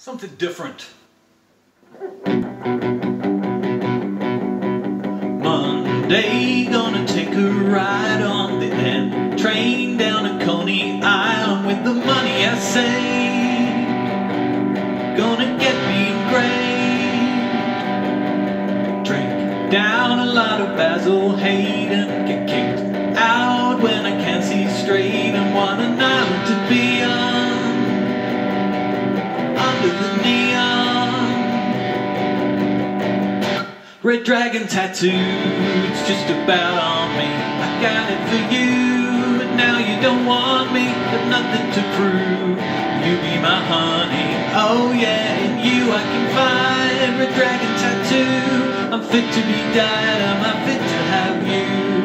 Something different. Monday, gonna take a ride on the N train down to Coney Island with the money I saved. Gonna get me engraved. Drink down a lot of Basil Hayden, get kicked out when I can't see straight, and want an island to be on under the neon. Red dragon tattoo, it's just about on me. I got it for you, but now you don't want me. Got nothing to prove, you be my honey. Oh yeah, in you I can find red dragon tattoo. I'm fit to be dyed, I'm not fit to have you.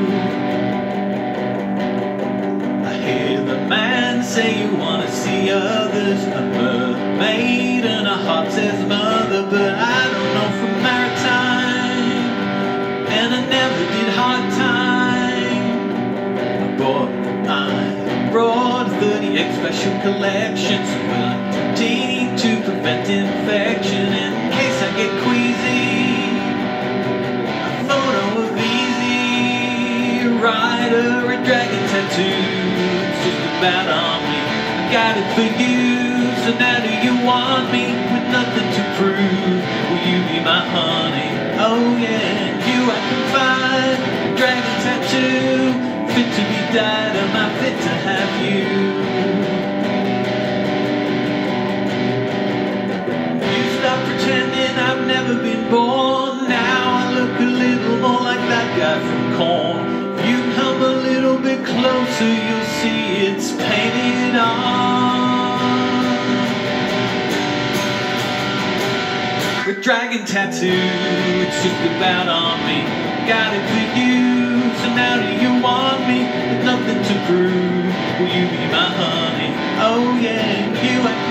I hear the man say you wanna see others, a mermaid and a heart says mother, but I don't know from maritime, and I never did hard time. I brought 30X special collections, willing to prevent infection in case I get queasy. A photo of Easy Rider, red dragon tattoo, it's just about on me. I got it for you, so now do you want me with nothing to prove? Will you be my honey? Oh yeah, in you I can find dragon tattoo. Fit to be dyed, am I fit to have you? You stop pretending I've never been born. Now I look a little more like that guy from Korn. If you come a little bit closer, you'll see it's painted on. With dragon tattoo, it's just about on me. Got it for you, so now do you want me with nothing to prove? Will you be my honey? Oh yeah, you